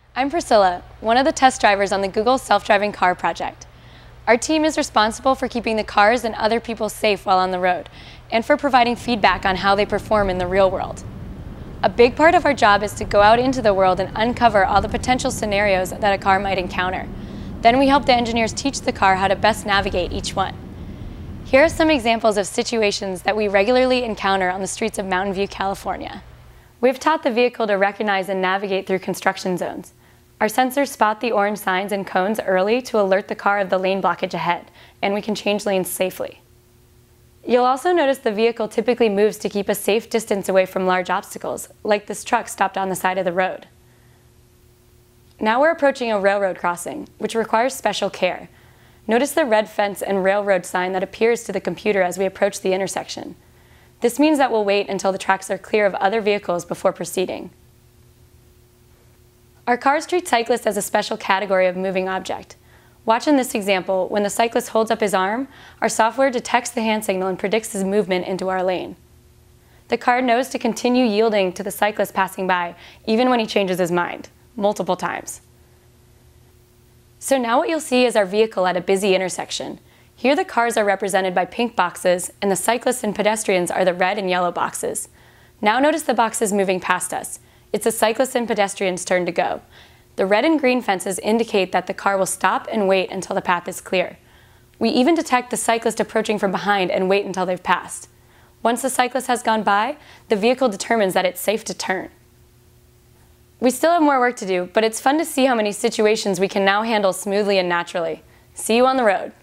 I'm Priscilla, one of the test drivers on the Google self-driving car project. Our team is responsible for keeping the cars and other people safe while on the road, and for providing feedback on how they perform in the real world. A big part of our job is to go out into the world and uncover all the potential scenarios that a car might encounter. Then we help the engineers teach the car how to best navigate each one. Here are some examples of situations that we regularly encounter on the streets of Mountain View, California. We've taught the vehicle to recognize and navigate through construction zones. Our sensors spot the orange signs and cones early to alert the car of the lane blockage ahead, and we can change lanes safely. You'll also notice the vehicle typically moves to keep a safe distance away from large obstacles, like this truck stopped on the side of the road. Now we're approaching a railroad crossing, which requires special care. Notice the red fence and railroad sign that appears to the computer as we approach the intersection. This means that we'll wait until the tracks are clear of other vehicles before proceeding. Our cars treat cyclists as a special category of moving object. Watch in this example, when the cyclist holds up his arm, our software detects the hand signal and predicts his movement into our lane. The car knows to continue yielding to the cyclist passing by, even when he changes his mind, multiple times. So now what you'll see is our vehicle at a busy intersection. Here the cars are represented by pink boxes, and the cyclists and pedestrians are the red and yellow boxes. Now notice the boxes moving past us. It's the cyclists and pedestrians' turn to go. The red and green fences indicate that the car will stop and wait until the path is clear. We even detect the cyclist approaching from behind and wait until they've passed. Once the cyclist has gone by, the vehicle determines that it's safe to turn. We still have more work to do, but it's fun to see how many situations we can now handle smoothly and naturally. See you on the road.